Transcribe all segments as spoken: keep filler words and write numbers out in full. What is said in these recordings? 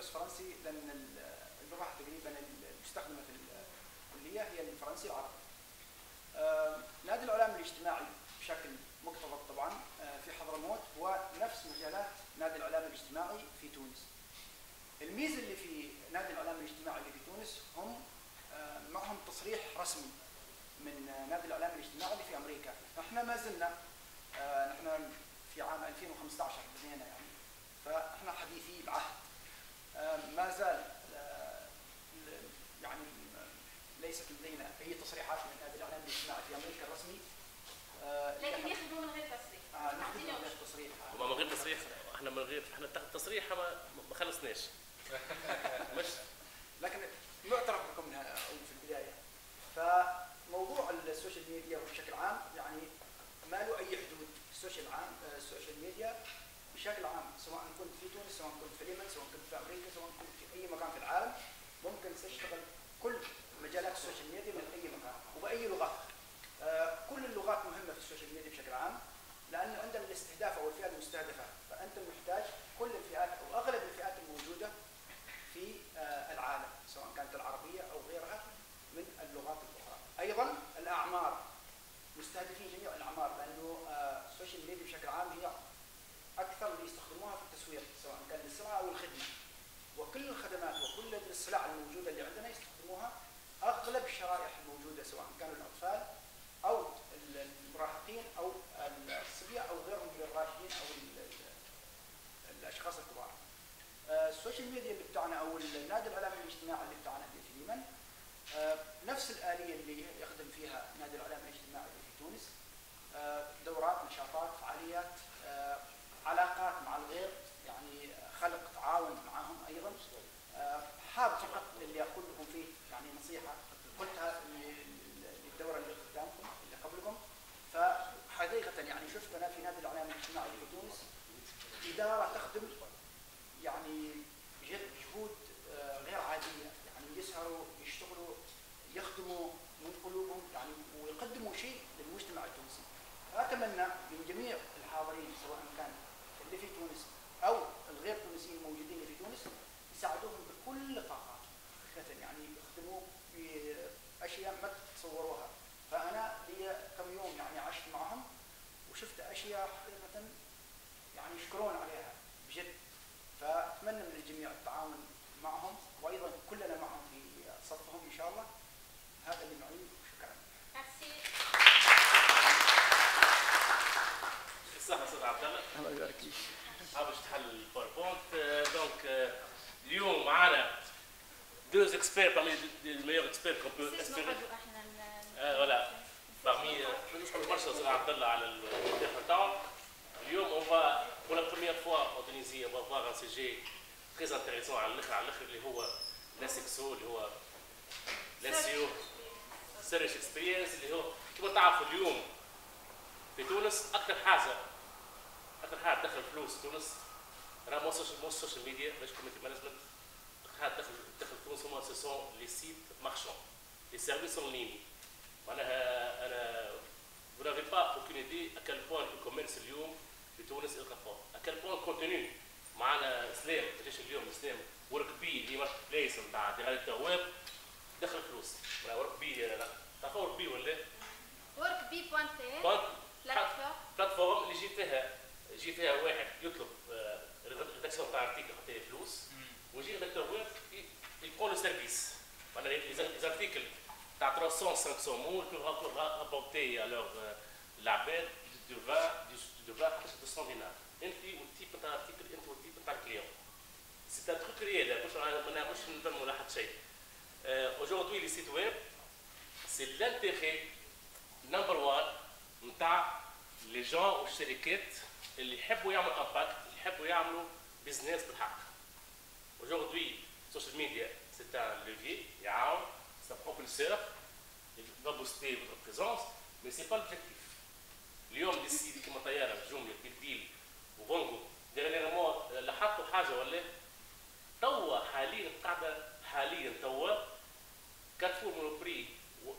ندرس فرنسي لان اللغه تقريبا المستخدمه في الكليه هي الفرنسي والعربي. نادي الاعلام الاجتماعي بشكل مقتضب طبعا في حضرموت هو نفس مجالات نادي الاعلام الاجتماعي في تونس. الميزه اللي في نادي الاعلام الاجتماعي اللي في تونس هم معهم تصريح رسمي من نادي الاعلام الاجتماعي اللي في امريكا. احنا ما زلنا نحن في عام ألفين وخمسة عشر بدينا يعني، فاحنا حديثي العهد. ما زال يعني ليست لدينا اي تصريحات من نادي الاعلام الاجتماعي في امريكا الرسمي. لكن يخدموا من غير تصريح. اه نخدم من غير تصريح. من غير تصريح، احنا من غير احنا تحت تصريح ما ما خلصناش. مش لكن معترف بكم منها في البدايه. فموضوع السوشيال ميديا بشكل عام يعني ما له اي حدود. السوشيال عام السوشيال ميديا بشكل عام سواء كنت في تونس، سواء كنت في اليمن، سواء كنت في امريكا، سواء كنت في اي مكان في العالم، ممكن تشتغل كل مجالات السوشيال ميديا من اي مكان وباي لغه. آه كل اللغات مهمه في السوشيال ميديا بشكل عام، لان عندنا الاستهداف او الفئه المستهدفه، فانت محتاج كل الفئات او اغلب الفئات الموجوده في آه العالم سواء كانت العربيه او غيرها من اللغات الاخرى. ايضا الاعمار، مستهدفين جميع الاعمار، لانه آه السوشيال ميديا بشكل عام هي اكثر اللي يستخدموها في التسويق سواء كان للسلعه او الخدمه. وكل الخدمات وكل السلع الموجوده اللي عندنا يستخدموها اغلب الشرائح الموجوده سواء كانوا الاطفال او المراهقين او الصبيه او غيرهم من الراشدين او الاشخاص الكبار. السوشيال ميديا اللي بتاعنا او النادي الاعلام الاجتماعي اللي بتاعنا في اليمن نفس الاليه اللي يخدم فيها نادي الاعلام الاجتماعي في تونس. دورات، نشاطات، فعاليات، علاقات مع الغير، يعني خلق تعاون معهم ايضا. حاب فقط اللي اقول لكم فيه يعني نصيحه قلتها للدوره اللي قدامكم اللي قبلكم. فحقيقه يعني شفت انا في نادي الاعلام الاجتماعي في تونس اداره تخدم يعني بجد بجهود غير عاديه، يعني يسهروا يشتغلوا يخدموا من قلوبهم يعني ويقدموا شيء للمجتمع التونسي. اتمنى من جميع الحاضرين سواء كان اللي في تونس او الغير تونسيين الموجودين في تونس يساعدوهم بكل طاقاتهم حقيقه، يعني يخدموا باشياء ما تتصوروها. فانا لي كم يوم يعني عشت معهم وشفت اشياء حقيقه يعني يشكرون عليها بجد. فاتمنى من الجميع التعاون معهم وايضا كلنا معهم في صفهم ان شاء الله. هذا اللي معي، شكرا. صح استاذ عبد الله. الله يبارك فيك. باش تحل الباوربوينت. دونك اليوم معنا دوز اكسبير parmi les meilleurs experts qu'on peut espérer. اه ولا parmi نشكر برشا استاذ عبد الله على التاخير تاعو. اليوم on va pour la première fois en Tunisie on va voir un sujet très intéressant على الاخر على الاخر اللي هو لا سكسو اللي هو لا سيو سيرش اكسبيرينس اللي هو كما تعرفوا اليوم في تونس اكثر حاجه اكثر حاجه تدخل فلوس تونس راه مو السوشيال ميديا باش كوميتي مانجمنت. اكثر حاجه تدخل تدخل فلوس هما سو سون لي سيت مارشون لي سيرفيس اون ليني. معناها انا vous n'avez pas aucune idée à quel point le commerce اليوم في تونس القفاء à quel point الكونتينيو معنا اسلام جيش اليوم اسلام ورك بي اللي ماركت بليس نتاع ديريكتور ويب دخل فلوس. ورك بي تعرفوا ورك بي ولا؟ ورك بي بوان تي بلاتفورم بلاتفورم اللي يجي فيها يجي فيها واحد يطلب ريداكسيون تاع ارتيكل يعطيه فلوس ويجي ريداكتور ويب يبقون لو سيرفيس. معناها لي زارتيكل تاع ثلاثمية خمسمية مول بور رابورتي الوغ العباد دو فا دو فا مئتين دينار. انت والتيب تاع الارتيكل انت والتيب تاع الكليون. سي ان تروك ريال مش معناها مش نفهموا ولا حتى شيء. اجوردي لي سيت ويب سي لانتيغي نمبر واحد نتاع لي جون والشركات اللي يحبوا يعملوا امباكت يحبوا يعملوا بيزنس بالحق. اجوردي السوشيال ميديا سي ان ليفي يعاون سي ان بروبولسور va booster votre présence mais c'est pas l'objectif. اليوم دي سي كيما طياره جمله بالديل وفونغو ديرنييرمون لاحظتوا حاجه ولا توا حاليا قاعده حاليا توا كارفور مونوبري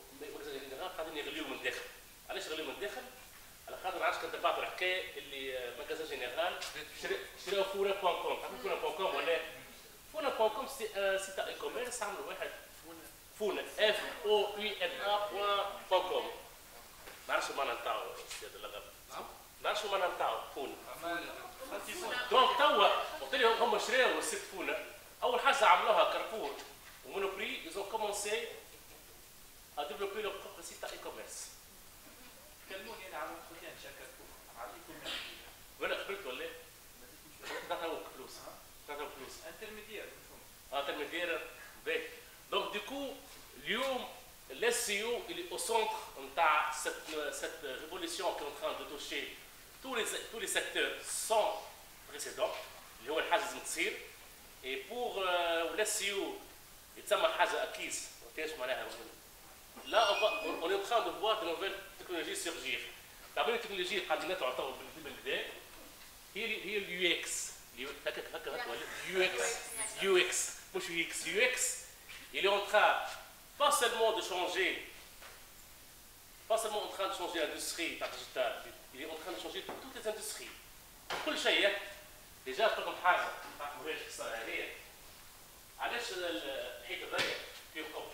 قاعدين يغليوا من الداخل. علاش يغليوا من الداخل؟ على خاطر عادش كنت بعض الحكايه اللي ماغازان جينيرال شراو فورا بوان كوم. تعرفوا فورا بوان كوم ولا؟ فونا بوان كوم سي ان سيت اي كوميرس عملوا واحد فونا اف او اي ان ا بوان كوم. ما نعرفش المعنى نتاعو السيد اللغب. ما نعرفش المعنى نتاعو فونا. دونك توا قلت لهم هم شراو السيت فونا. اول حاجه عملوها كارفور ومونوبري ils ont commencé à développer leur propre site e-commerce. كلموني انا على خويا شكركم عليكم. وانا قبلت ولا ايه؟ تعطيوك فلوس. تعطيوك فلوس. انترميديير اه انترميديير باهي. دونك ديكو اليوم الاس سي او اللي au centre نتاع cette cette révolution qui est en train de toucher tous les tous les secteurs sans précédent اللي هو الحاجه لازم تصير. Et pour الاس سي او يتسمى حاجه اكيس. ايش معناها؟ Là, on, va, on, on est en train de voir de nouvelles technologies surgir. La première technologie qui a été تعتبر بالبداية هي هي اليو اكس. هكا هكا هكا يو اكس يو اكس مش يو اكس يو اكس. Il est en train pas seulement de changer, pas seulement en train de changer l'industrie par digital, il est en train de changer toutes les industries. كل شيء. Déjà قلت لكم حاجة ما تعرفوهاش القصة هذه. علاش الحيط هذايا فيه قبر؟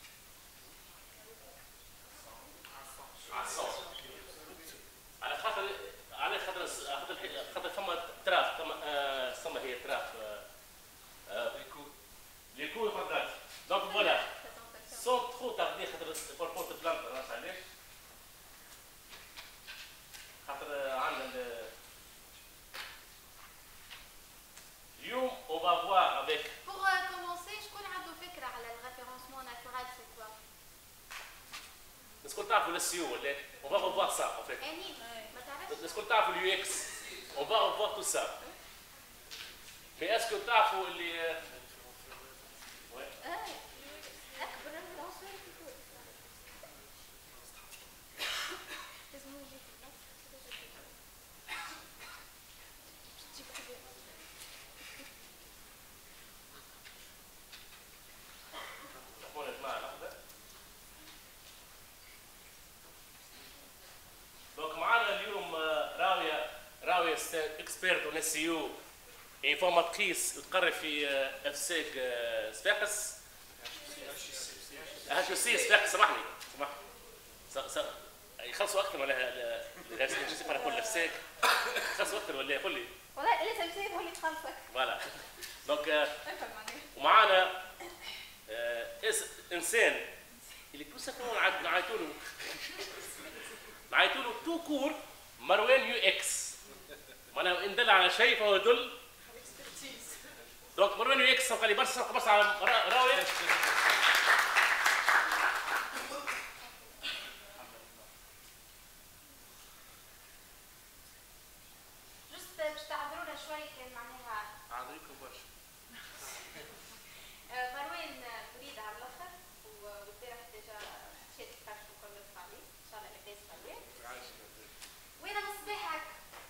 على خاطر على خاطر خاطر خاطر ثم تراف ثم ثم هي تراف ليكو ليكو فقط دونك فوالا سون ترو تاردي خاطر بور بورت بلانت عرفت علاش؟ خاطر عندنا اليوم اون فا فوار افيك. Pour commencer, شكون عنده فكرة على الريفيرونسمون ناتورال سي كوا؟ نسكن تعرفوا السيو ولا on va revoir ça en fait. أني ما تعرفش؟ نسكن تعرفوا اليو اكس on va revoir tout ça. mais est-ce que تعرفوا اللي اه أكبر العنصر لازم يجي دونك معنا اليوم راويه راويه اكسبيرت اون اس يو انفورماتريس تقرر في اف سيك صفاقس هاش سي صفاقس. سامحني سامحني يخلصوا اكثر ولا الجنسي para كل اف سيك يخلصوا اكثر ولا قول لي والله لازم يصير هو اللي تخلصك. فوالا دونك ومعانا انسان اللي كل سنه نعيطوا له نعيطوا له تو كور مروان يو اكس. معناها ان دل على شيء فهو يدل. دونك مروان يو اكس قال لي برشا برشا على راويه. جست باش تعذرونا شوي كان معناها عذريكم برشا. مروان بريد على الاخر والبارح ديجا مشيت فرش وكملت عليه ان شاء الله لاباس عليه. وانا من الصباح هكا.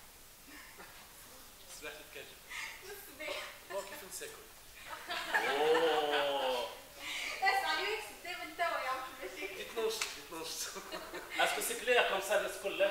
صباح الكاجل. من الصباح. هو كيف نساكل. اوه اسمع يو اكس بدا من توا يا عم ماشي. يتنوشط يتنوشط. اسكو سي كلير كوم سا الناس كلها؟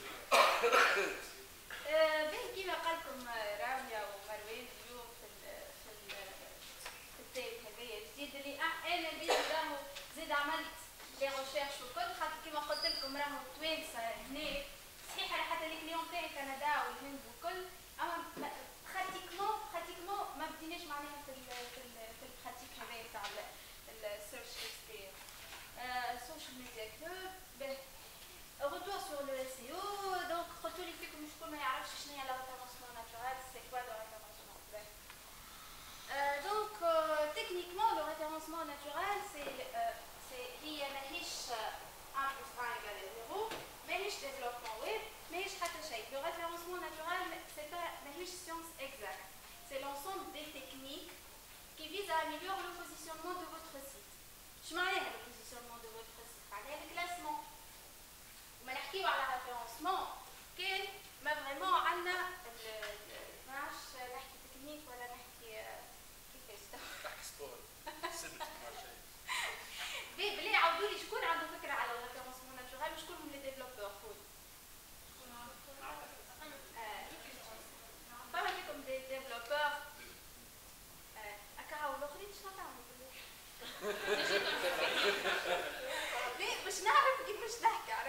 باهي كيما قال لكم راوية ومروان اليوم في ال في ال في التايب هذايا الجديد اللي انا بيدي راهو زيد عملت لي ريشيرش وكل خاطر كيما قلت لكم راهو توانسه هنا صحيح على حتى لي كليون تاعي كندا والهند وكل اما براتيكمون براتيكمون ما بديناش معناها في ال في ال في البراتيك هذايا تاع السيرش اكسبير السوشيال ميديا كلوب. باهي retour sur le S E O, donc قلتوا لي فيكم شكون ما يعرفش شنو هي لا référencement naturel, c'est quoi le référencement naturel. euh, donc euh, techniquement le référencement naturel c'est euh, c'est هي ماهيش un plus un égale zéro, ماهيش développement web, ماهيش حتى شيء. Le référencement naturel c'est pas ماهيش science exacte, c'est l'ensemble des techniques qui visent à améliorer le positionnement de votre site. شنو معناها le positionnement de votre site؟ معناها le classement. ما نحكيو على ريفيرونسمون كان ما فريمون عندنا ما نعرفش نحكي تكنيك ولا نحكي كيفاش تحكي سبور. سبت مع شيء. بيه بلي عاودوا لي شكون عنده فكره على الريفيرونسمون ناتورال وشكون هم لي ديفلوبور فول. فما فيكم دي ديفلوبور هكا نحكي على